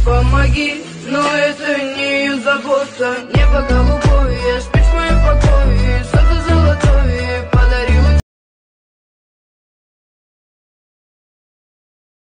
помоги, но это не ее забота. Небо голубое.